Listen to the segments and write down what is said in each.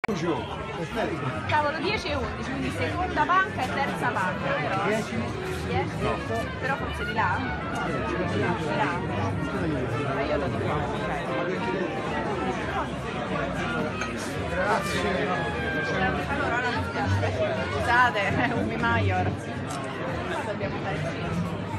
Cavolo 10 e 11, quindi seconda banca e terza banca, vero? 10? No. Però forse di là? Di là. Ma io lo dico. Grazie. Allora, ora mi spiace. Scusate, è un B-Major. Dobbiamo andare qui.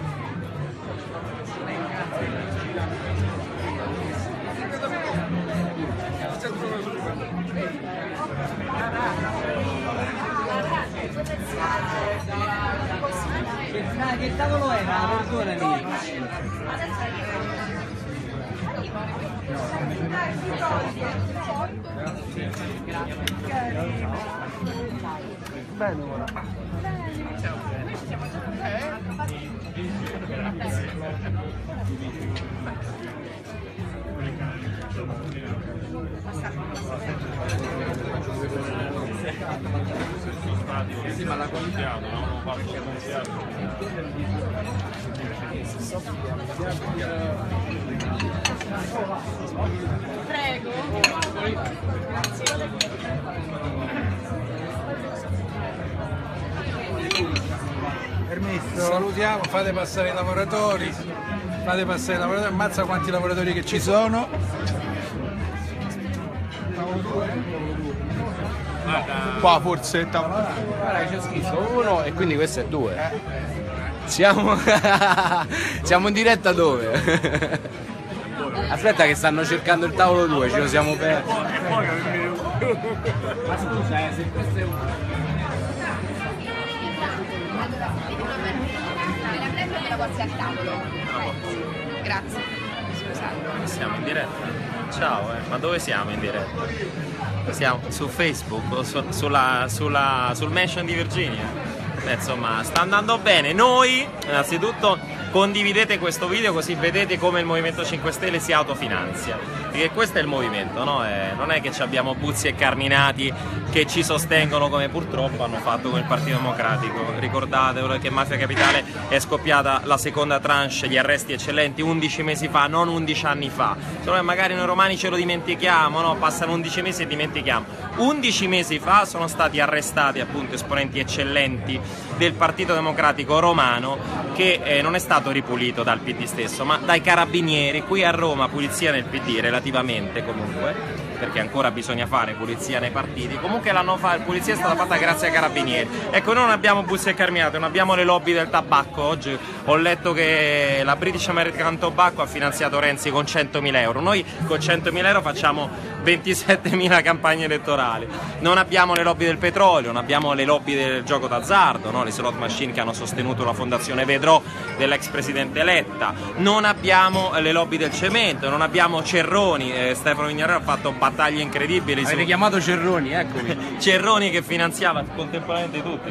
Che tavolo era? Perdonami. Bene, ora. Sì, ma la qualità non ho fatto Prego. Permesso? Salutiamo, fate passare i lavoratori, ammazza quanti lavoratori che ci sono. Qua forse guarda che c'è scritto 1 e quindi questo è 2. Siamo siamo in diretta dove? Aspetta che stanno cercando il tavolo 2, ce lo siamo persi. Ma scusa, se questo è un... Al tavolo. Grazie. Scusate. Siamo in diretta? Ciao, ma dove siamo in diretta? Siamo su Facebook o sul mansion di Virginia? Insomma, sta andando bene. Noi, innanzitutto, condividete questo video così vedete come il Movimento 5 Stelle si autofinanzia. Perché questo è il movimento, no? Non è che abbiamo Buzzi e Carminati che ci sostengono come purtroppo hanno fatto con il Partito Democratico. Ricordate che Mafia Capitale è scoppiata la seconda tranche, gli arresti eccellenti 11 mesi fa, non 11 anni fa. Solo che magari noi romani ce lo dimentichiamo, no? Passano 11 mesi e dimentichiamo. 11 mesi fa sono stati arrestati appunto esponenti eccellenti del Partito Democratico romano che non è stato ripulito dal PD stesso, ma dai carabinieri. Qui a Roma pulizia nel PD relativamente comunque, perché ancora bisogna fare pulizia nei partiti. Comunque la pulizia è stata fatta grazie ai carabinieri. Ecco, noi non abbiamo Buzzi e Carminati, non abbiamo le lobby del tabacco. Oggi ho letto che la British American Tobacco ha finanziato Renzi con 100.000 euro. Noi con 100.000 euro facciamo 27.000 campagne elettorali. Non abbiamo le lobby del petrolio, non abbiamo le lobby del gioco d'azzardo, no? Le slot machine che hanno sostenuto la fondazione Vedrò dell'ex presidente Letta. Non abbiamo le lobby del cemento, non abbiamo Cerroni. Stefano Vignarello ha fatto battaglie incredibili. Avete chiamato Cerroni, eccomi. Cerroni che finanziava contemporaneamente tutti.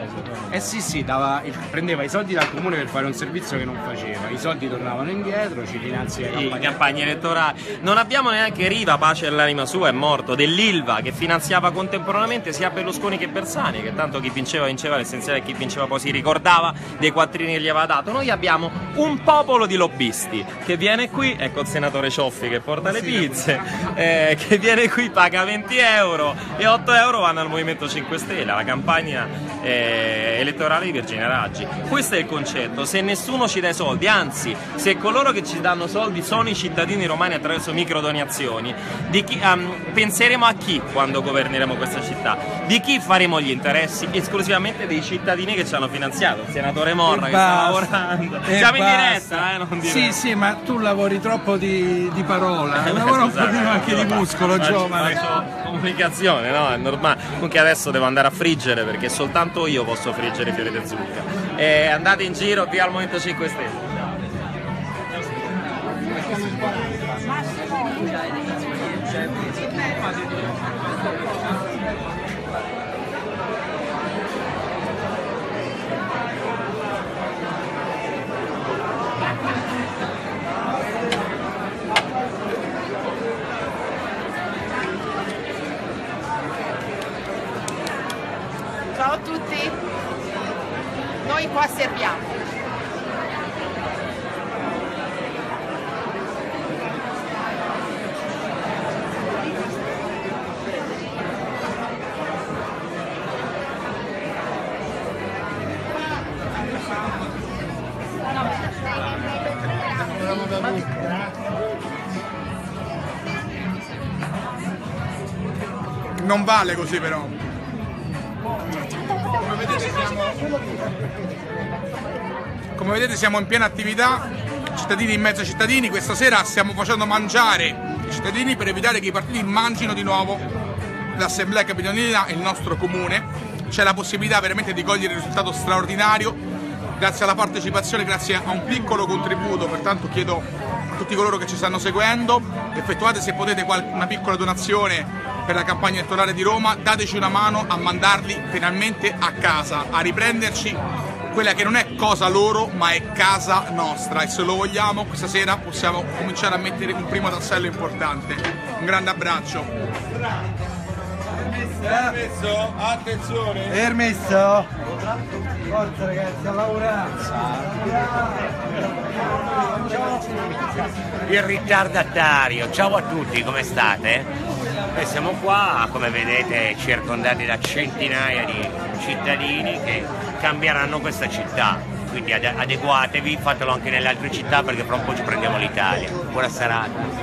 Sì, prendeva i soldi dal comune per fare un servizio che non faceva. I soldi tornavano indietro, ci finanzia campagne elettorali. Non abbiamo neanche Riva, pace all'anima sua, è morto, dell'Ilva che finanziava contemporaneamente sia Berlusconi che Bersani, che tanto chi vinceva l'essenziale e chi vinceva poi si ricordava dei quattrini che gli aveva dato. Noi abbiamo un popolo di lobbisti che viene qui, ecco il senatore Cioffi che porta le pizze, che viene qui, paga 20 euro e 8 euro vanno al Movimento 5 Stelle, alla campagna elettorale di Virginia Raggi. Questo è il concetto. Se nessuno ci dà i soldi, anzi se coloro che ci danno soldi sono i cittadini romani attraverso microdonazioni, penseremo a chi quando governeremo questa città? Di chi faremo gli interessi? Esclusivamente dei cittadini che ci hanno finanziato. Il senatore Morra che sta lavorando. Siamo in diretta, non diretta. Sì, ma tu lavori troppo di parola, lavora un pochino anche di muscolo, giovane. Comunicazione, no? È normale. Comunque adesso devo andare a friggere perché soltanto io posso friggere i fiori di zucca. Andate in giro, via al Movimento 5 Stelle. Ciao a tutti, noi qua serviamo. Non vale così però. Come vedete siamo in piena attività, cittadini in mezzo ai cittadini. Questa sera stiamo facendo mangiare i cittadini per evitare che i partiti mangino di nuovo l'Assemblea Capitolina e il nostro comune. C'è la possibilità veramente di cogliere un risultato straordinario grazie alla partecipazione, grazie a un piccolo contributo. Pertanto chiedo a tutti coloro che ci stanno seguendo, effettuate se potete una piccola donazione per la campagna elettorale di Roma, dateci una mano a mandarli finalmente a casa, a riprenderci quella che non è cosa loro ma è casa nostra, e se lo vogliamo questa sera possiamo cominciare a mettere un primo tassello importante. Un grande abbraccio. Permesso? Attenzione! Permesso? Forza ragazzi, a lavorare! Il ritardatario, ciao a tutti, come state? Noi siamo qua, come vedete, circondati da centinaia di cittadini che cambieranno questa città, quindi adeguatevi, fatelo anche nelle altre città perché fra un po' ci prendiamo l'Italia. Buona serata.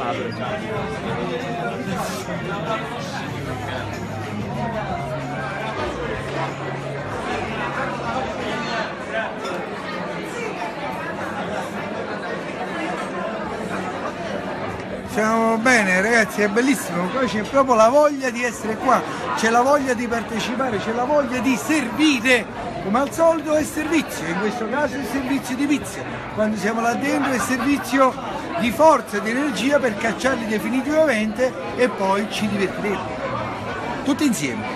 Siamo bene ragazzi, è bellissimo, poi c'è proprio la voglia di essere qua, c'è la voglia di partecipare, c'è la voglia di servire, come al solito è servizio, in questo caso è servizio di pizza, quando siamo là dentro è servizio di forza, di energia per cacciarli definitivamente e poi ci divertiremo, tutti insieme.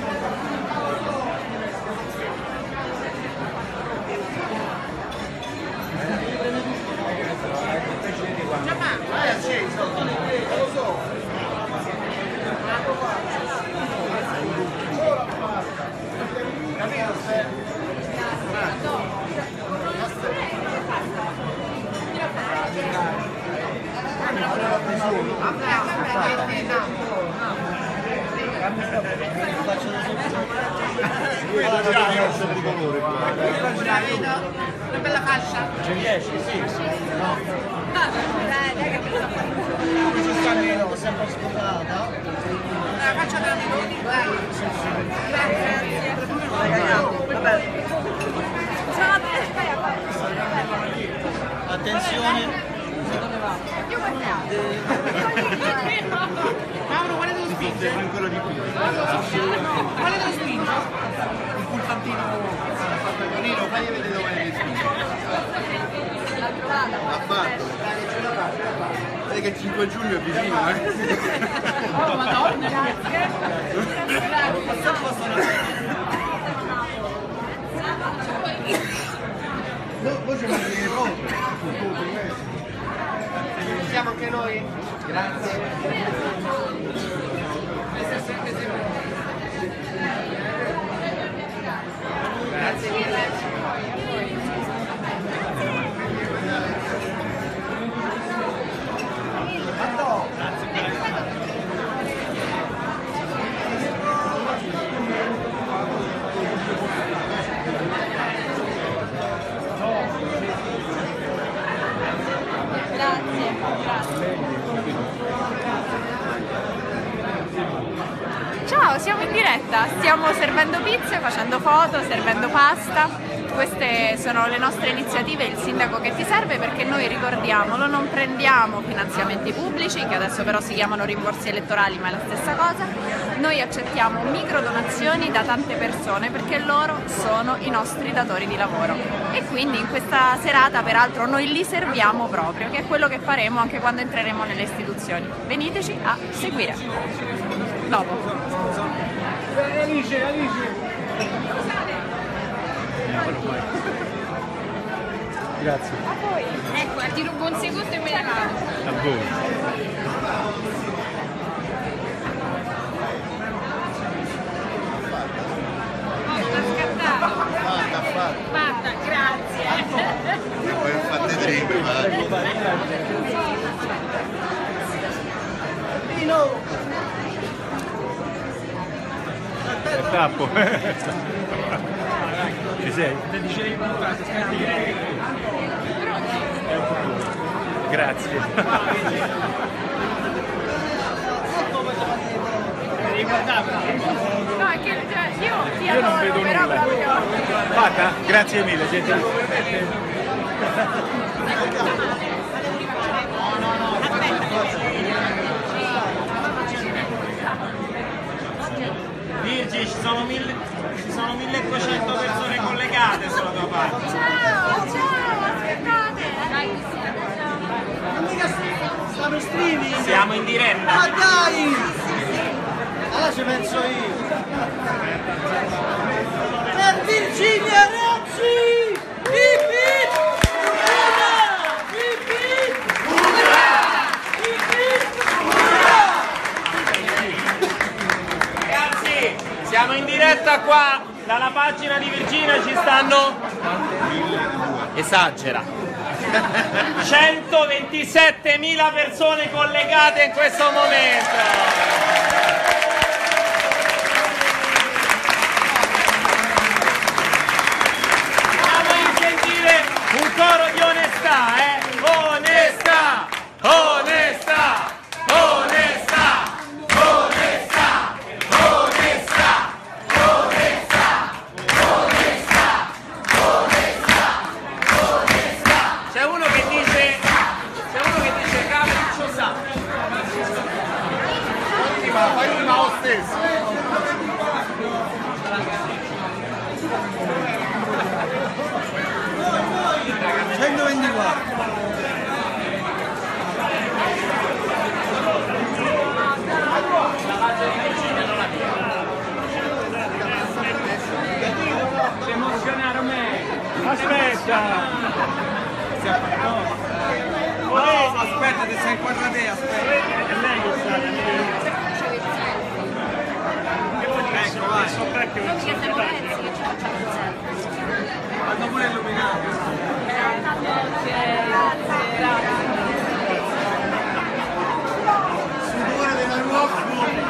Una bella fascia? Ci riesci? Sì. No, sempre ascoltata. La faccia da noi, dai. Grazie. Scusate. Attenzione. Io guardiamo. Mauro, quale devo spingere? Ancora di più. Quale devo spingere? Il pulsantino Nino, fagli vedere dove devi spingere. L'ha fatto. Vedi che il 5 giugno è vicino, Oh, madonna, grazie. Voi ci mandate le foto. Siamo anche noi? Grazie. Grazie mille. Ciao, siamo in diretta, stiamo servendo pizze, facendo foto, servendo pasta. Queste sono le nostre iniziative, il sindaco che ti serve, perché noi, ricordiamolo, non prendiamo finanziamenti pubblici, che adesso però si chiamano rimborsi elettorali, ma è la stessa cosa. Noi accettiamo micro donazioni da tante persone perché loro sono i nostri datori di lavoro. E quindi in questa serata, peraltro, noi li serviamo proprio, che è quello che faremo anche quando entreremo nelle istituzioni. Veniteci a seguire. Dopo. Grazie. A voi. Ecco, ti rubo un secondo e me ne vado. A voi. Sta scattato. Fatta, grazie. Poi ho fatto tre Capo. Ci sei? Grazie. No, è che io ti adoro, però proprio... Fatta? Grazie mille, gentilissimo. Virgi, ci sono 1200 persone collegate sulla tua parte. Ciao, aspettate! Stanno streaming! Siamo in diretta. Ma dai! Allora ci penso io! Per Virginia Rossi! Hip hip! Urrà! Hip hip! Urrà! Hip hip! Urrà! Ragazzi, siamo in diretta qua dalla pagina di Virginia, ci stanno... Esagera. 127.000 persone collegate in questo momento. Un coro di onestà, Onestà! Onestà! Onestà! Onestà! Onestà! Onestà! Onestà! Onestà! C'è uno che dice Capriccio sa. Fai prima lo stesso. 124. Emozionare me. Aspetta. No, aspetta, ti sei inquadrate, aspetta. È lei che sa. Ecco, vai. Quando pure illuminato. Sudore della nuova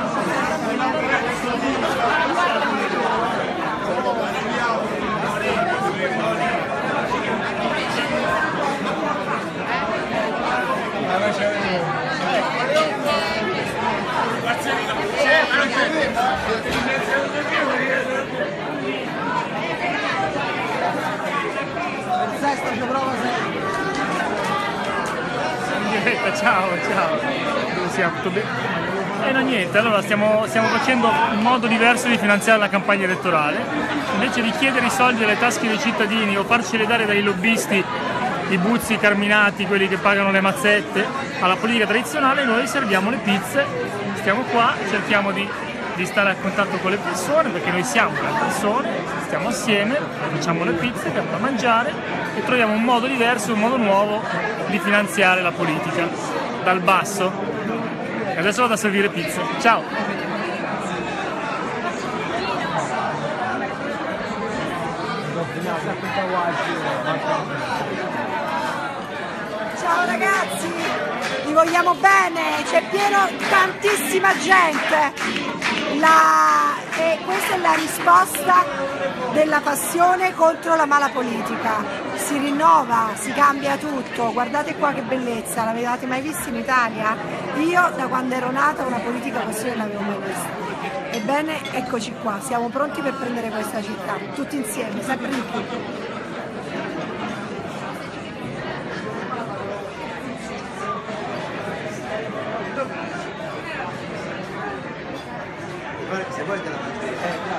Sesto ci prova sempre. ciao. Dove siamo? Tutto bene? No, niente, allora stiamo facendo un modo diverso di finanziare la campagna elettorale. Invece di chiedere i soldi alle tasche dei cittadini o farceli dare dai lobbisti, i buzzi, i carminati, quelli che pagano le mazzette, alla politica tradizionale, noi serviamo le pizze, stiamo qua, cerchiamo di stare a contatto con le persone, perché noi siamo le persone, stiamo assieme, facciamo le pizze, diamo da mangiare e troviamo un modo diverso, un modo nuovo di finanziare la politica, dal basso. E adesso vado a servire pizze. Ciao! Ciao ragazzi, vi vogliamo bene, c'è tantissima gente. E questa è la risposta della passione contro la mala politica. Si rinnova, si cambia tutto, guardate qua che bellezza, l'avevate mai vista in Italia? Io da quando ero nata una politica così non l'avevo mai vista. Ebbene, eccoci qua, siamo pronti per prendere questa città, tutti insieme, sempre di più. Se vuoi te la mangiare.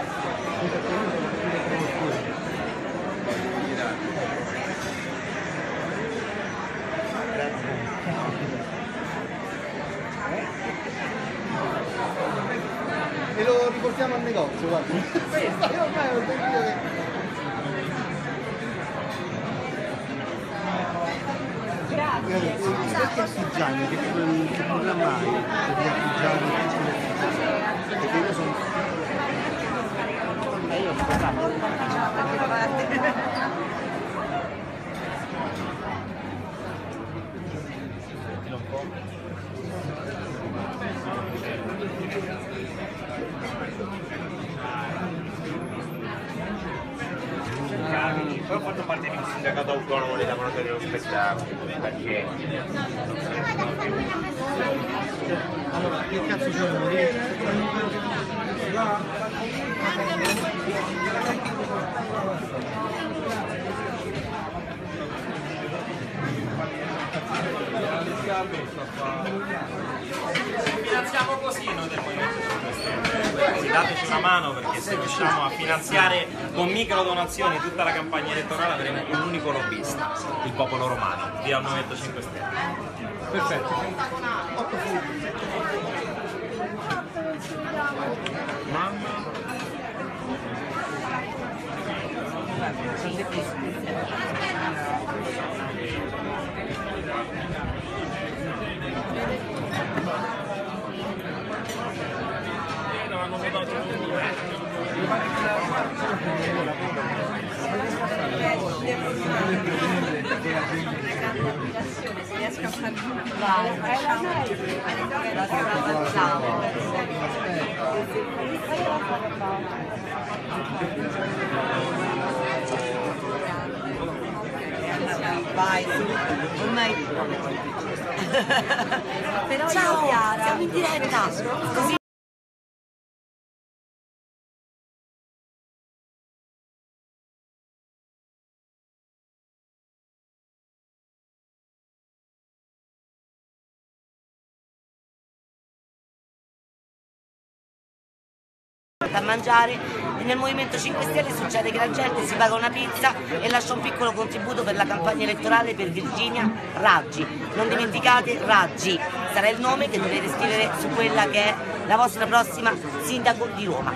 E lo riportiamo al negozio, guarda. Io ormai ho sentito che... Perché artigiani? Che programma hai per gli artigiani? Perché io sono... io sto fatto parte di un sindacato autonomo dei lavoratori dello spettacolo, perché Allora, che cazzo c'è? Finanziamo così noi del Movimento 5 Stelle. Dateci una mano, perché se riusciamo a finanziare con micro donazioni tutta la campagna elettorale avremo un unico lobbista, il popolo romano, via Movimento 5 Stelle. Perfetto. Riesco a fare vai, ormai però ciao Chiara, siamo in diretta così. Da mangiare e nel Movimento 5 Stelle succede che la gente si paga una pizza e lascia un piccolo contributo per la campagna elettorale per Virginia Raggi. Non dimenticate, Raggi sarà il nome che dovete scrivere su quella che è la vostra prossima sindaco di Roma.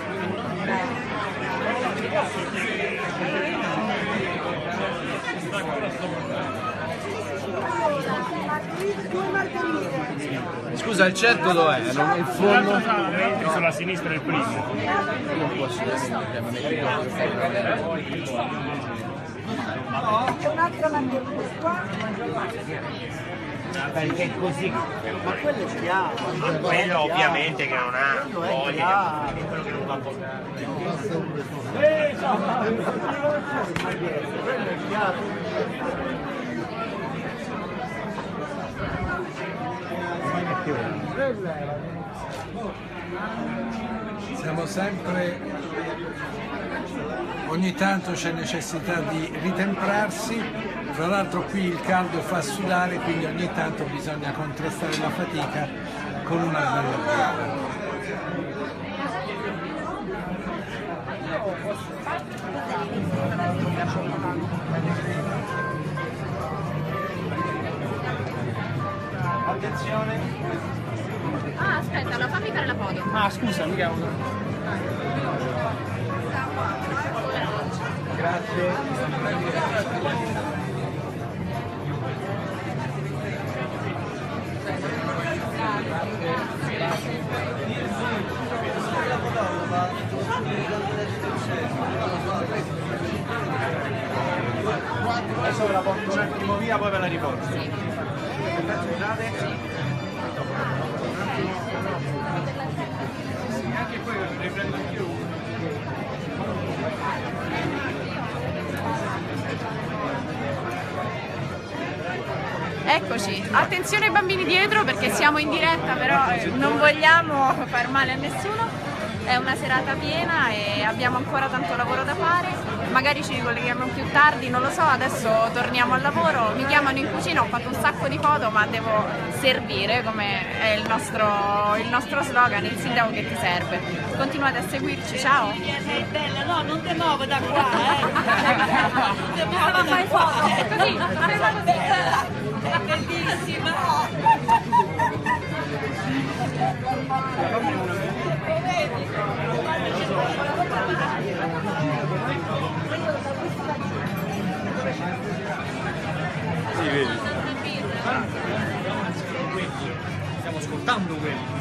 Scusa, il certo dov'è? Il forno? Sulla sinistra è il primo. Non posso C'è un'altra margherita qua. perché è così. Ma quello ce li ha. Quello ovviamente che non ha voglia, è quello che non va a votare. Siamo sempre, ogni tanto c'è necessità di ritemprarsi, tra l'altro qui il caldo fa sudare, quindi ogni tanto bisogna contrastare la fatica con una bella birra. Attenzione. Ah, aspetta, allora fammi fare la foto. Ah, scusa, mica uno. Grazie. Adesso ve la porto un attimo via, poi ve la riporto. Scusate. Anche poi riprendo più. Eccoci, attenzione ai bambini dietro perché siamo in diretta, però non vogliamo far male a nessuno. È una serata piena e abbiamo ancora tanto lavoro da fare, magari ci ricolleghiamo più tardi, non lo so, adesso torniamo al lavoro, mi chiamano in cucina, ho fatto un sacco di foto ma devo servire, come è il nostro slogan, il sindaco che ti serve. Continuate a seguirci, ciao! Sei bella, no, non ti muovo da qua, non ti muovo da qua. Così, È bellissima! Sì, vedi. Stiamo ascoltando quelli.